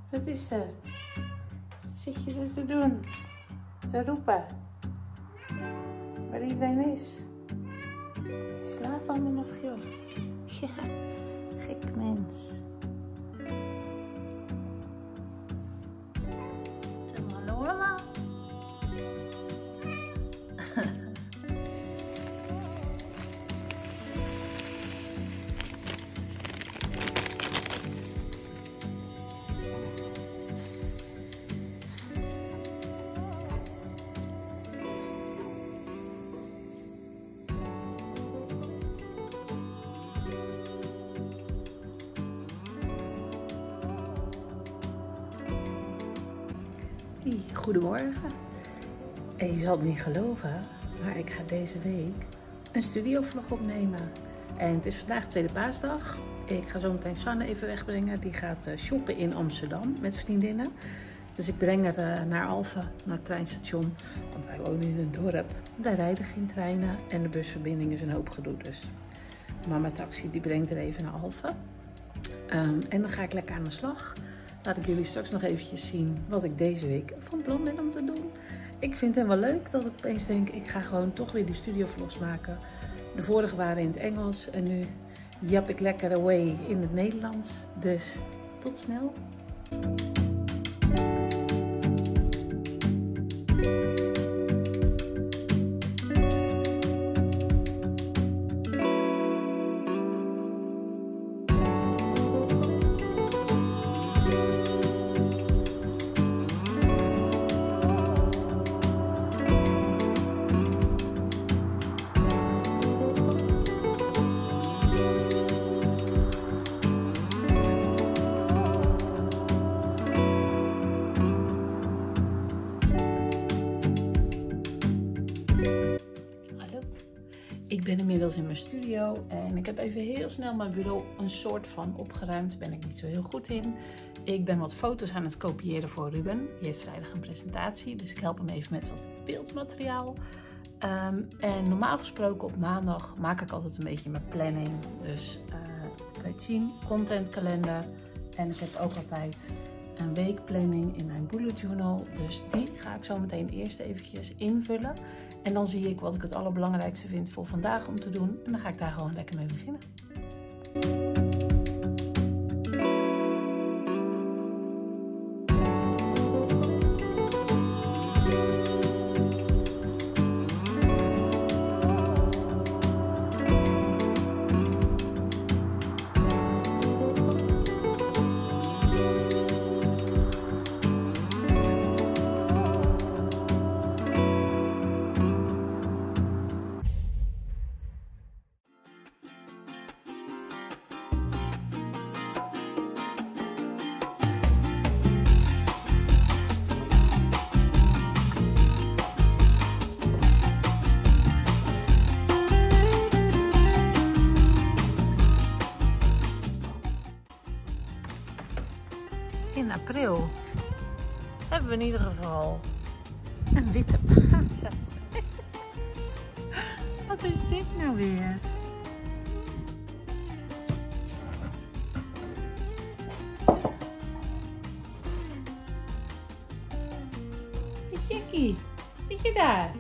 Wat is er? Wat zit je er te doen? Te roepen. Waar iedereen is. Slaap allemaal nog, joh. Ja, gek mens. Zeg maar hallo allemaal. Goedemorgen. En je zal het niet geloven, maar ik ga deze week een studiovlog opnemen. En het is vandaag tweede paasdag. Ik ga zo meteen Sanne even wegbrengen. Die gaat shoppen in Amsterdam met vriendinnen. Dus ik breng haar naar Alphen, naar het treinstation. Want wij wonen in een dorp. Daar rijden geen treinen en de busverbinding is een hoop gedoe. Dus mama taxi die brengt er even naar Alphen. En dan ga ik lekker aan de slag. Laat ik jullie straks nog eventjes zien wat ik deze week van plan ben om te doen. Ik vind het wel leuk dat ik opeens denk, ik ga gewoon toch weer die studiovlogs maken. De vorige waren in het Engels en nu jap ik lekker away in het Nederlands. Dus tot snel. Ik ben inmiddels in mijn studio en ik heb even heel snel mijn bureau een soort van opgeruimd. Daar ben ik niet zo heel goed in. Ik ben wat foto's aan het kopiëren voor Ruben. Die heeft vrijdag een presentatie, dus ik help hem even met wat beeldmateriaal. En normaal gesproken op maandag maak ik altijd een beetje mijn planning. Dus kan je het zien, contentkalender. En ik heb ook altijd een weekplanning in mijn bullet journal. Dus die ga ik zo meteen eerst eventjes invullen. En dan zie ik wat ik het allerbelangrijkste vind voor vandaag om te doen. En dan ga ik daar gewoon lekker mee beginnen. In april hebben we in ieder geval een witte Pasen. Wat is dit nou weer? Jackie, zit je daar?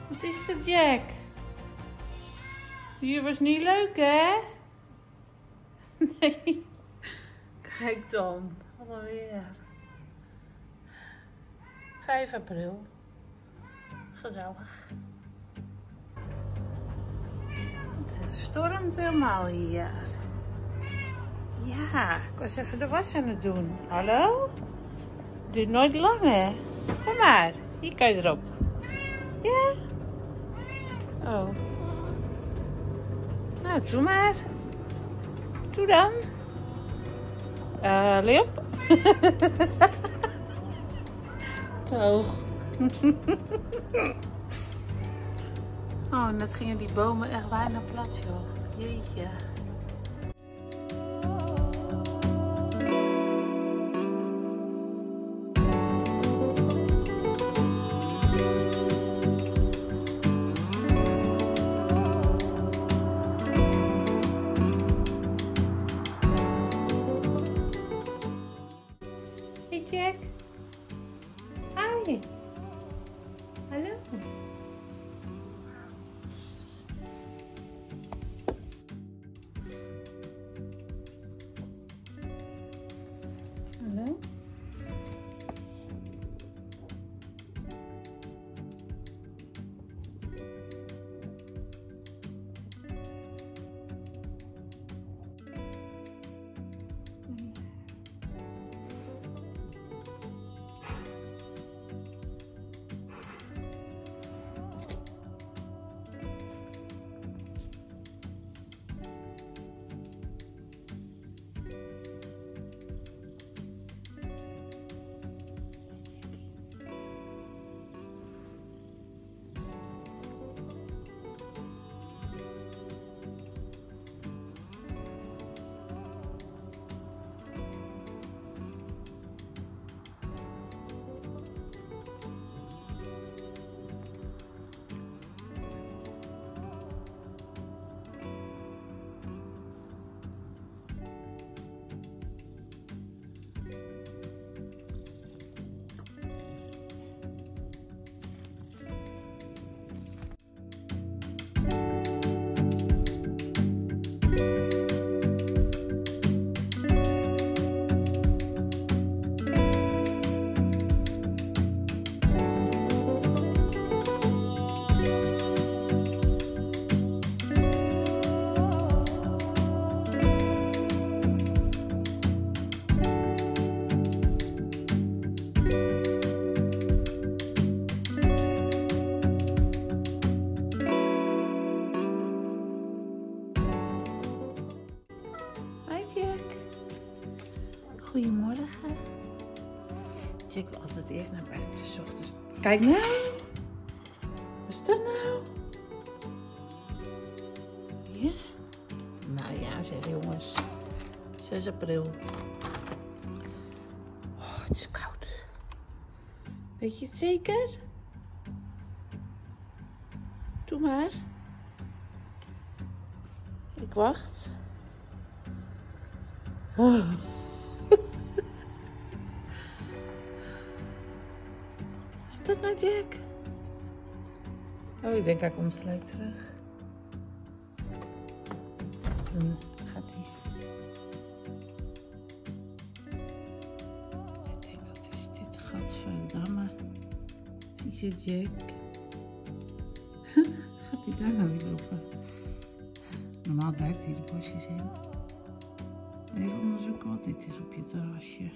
Wat is dat, Jack? Hier was niet leuk, hè? Nee. Kijk dan. Wat een weer. 5 april. Gezellig. Het stormt helemaal hier. Ja, ik was even de was aan het doen. Hallo? Duurt nooit lang, hè? Kom maar. Hier kan je erop. Ja? Oh. Nou, doe maar. Doe dan. Leon? Toch. Oh, net gingen die bomen echt bijna plat, joh. Jeetje. Hey Jack. Hi. Hallo. Hallo. Goedemorgen. Jack wil altijd eerst naar buiten, 's ochtends. Kijk nou. Wat is dat nou? Ja? Nou ja, zeg jongens. 6 april. Oh, het is koud. Weet je het zeker? Doe maar. Ik wacht. Oh. Is dat nou Jack? Oh, ik denk hij komt gelijk terug. Dan gaat hij. Ik denk, wat is dit? Gadverdamme. Is je Jack? Gaat hij daar nou weer lopen? Normaal duikt hij de bosjes in. Even onderzoeken wat dit is op je terrasje.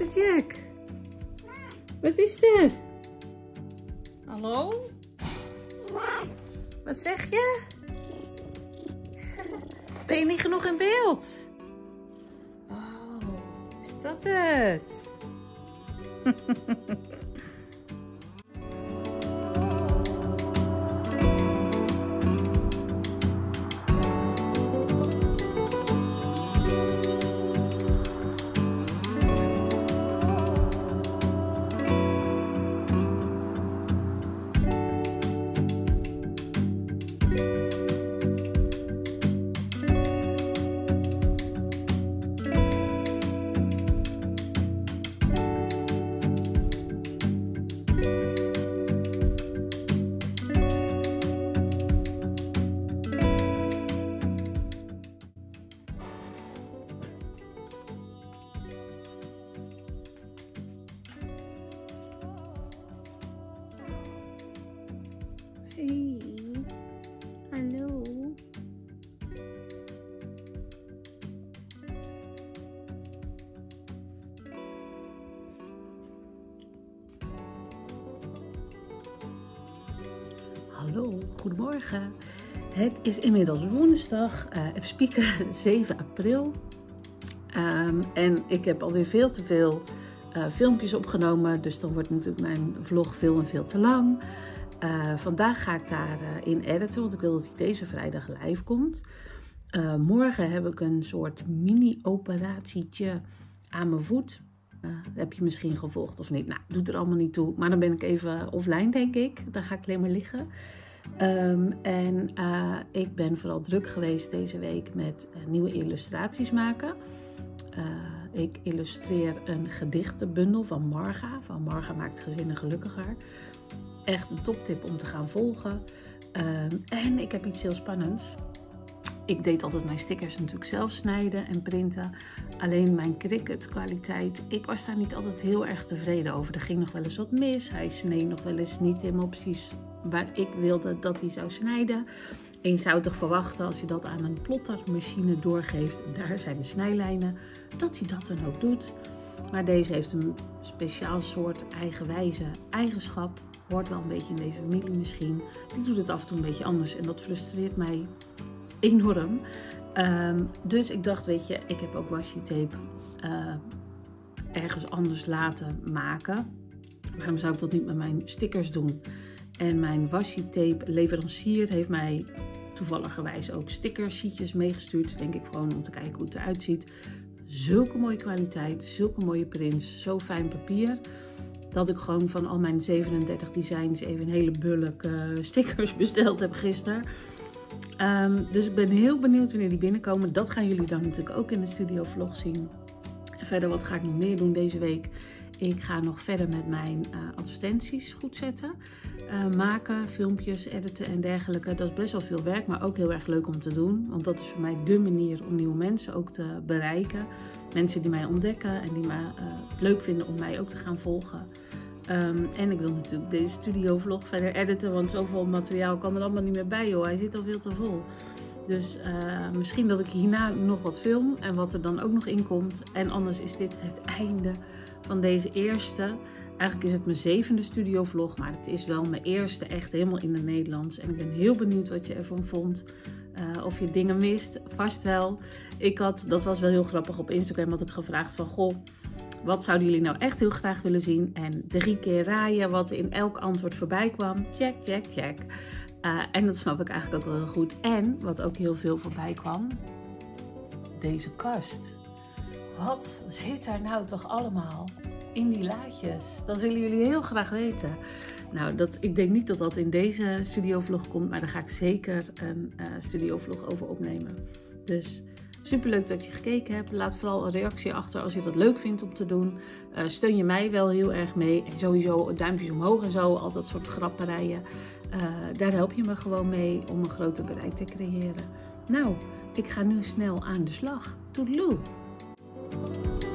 is er, Jack? Wat is er? Hallo? Wat zeg je? Ben je niet genoeg in beeld? Oh, is dat het? Hey, hallo. Hallo, goedemorgen. Het is inmiddels woensdag, even spieken, 7 april. En ik heb alweer veel te veel filmpjes opgenomen, dus dan wordt natuurlijk mijn vlog veel en veel te lang. Vandaag ga ik daarin editen, want ik wil dat hij deze vrijdag live komt. Morgen heb ik een soort mini-operatietje aan mijn voet. Dat heb je misschien gevolgd of niet. Nou, doet er allemaal niet toe. Maar dan ben ik even offline, denk ik. Dan ga ik alleen maar liggen. Ik ben vooral druk geweest deze week met nieuwe illustraties maken. Ik illustreer een gedichtenbundel van Marga. Van Marga maakt gezinnen gelukkiger. Echt een toptip om te gaan volgen. En ik heb iets heel spannends. Ik deed altijd mijn stickers natuurlijk zelf snijden en printen. Alleen mijn Cricut kwaliteit, ik was daar niet altijd heel erg tevreden over. Er ging nog wel eens wat mis. Hij sneed nog wel eens niet helemaal precies waar ik wilde dat hij zou snijden. En je zou toch verwachten als je dat aan een plottermachine doorgeeft, en daar zijn de snijlijnen, dat hij dat dan ook doet. Maar deze heeft een speciaal soort eigenwijze eigenschap. Hoort wel een beetje in deze familie misschien. Die doet het af en toe een beetje anders en dat frustreert mij enorm. Dus ik dacht, weet je, ik heb ook washi tape ergens anders laten maken. Waarom zou ik dat niet met mijn stickers doen? En mijn washi tape leverancier heeft mij toevalligerwijs ook stickersheetjes meegestuurd. Denk ik gewoon om te kijken hoe het eruit ziet. Zulke mooie kwaliteit, zulke mooie prints, zo fijn papier. Dat ik gewoon van al mijn 37 designs even een hele bulk stickers besteld heb gisteren. Dus ik ben heel benieuwd wanneer die binnenkomen. Dat gaan jullie dan natuurlijk ook in de studio vlog zien. En verder, wat ga ik nog meer doen deze week? Ik ga nog verder met mijn advertenties goed zetten. Maken, filmpjes, editen en dergelijke. Dat is best wel veel werk, maar ook heel erg leuk om te doen. Want dat is voor mij dé manier om nieuwe mensen ook te bereiken. Mensen die mij ontdekken en die mij leuk vinden om mij ook te gaan volgen. En ik wil natuurlijk deze studio vlog verder editen, want zoveel materiaal kan er allemaal niet meer bij, joh. Hij zit al veel te vol. Dus misschien dat ik hierna nog wat film en wat er dan ook nog in komt. En anders is dit het einde van deze eerste. Eigenlijk is het mijn 7e studio vlog, maar het is wel mijn eerste echt helemaal in het Nederlands. En ik ben heel benieuwd wat je ervan vond. Of je dingen mist, vast wel. Dat was wel heel grappig, op Instagram had ik gevraagd van, goh, wat zouden jullie nou echt heel graag willen zien? En 3 keer raaien wat in elk antwoord voorbij kwam. Check, check, check. En dat snap ik eigenlijk ook wel heel goed. En wat ook heel veel voorbij kwam, deze kast. Wat zit er nou toch allemaal in die laadjes? Dat willen jullie heel graag weten. Nou, ik denk niet dat dat in deze studiovlog komt, maar daar ga ik zeker een studiovlog over opnemen. Dus superleuk dat je gekeken hebt. Laat vooral een reactie achter als je dat leuk vindt om te doen. Steun je mij wel heel erg mee. En sowieso duimpjes omhoog en zo, al dat soort grapperijen. Daar help je me gewoon mee om een groter bereik te creëren. Nou, ik ga nu snel aan de slag. Toedeloe!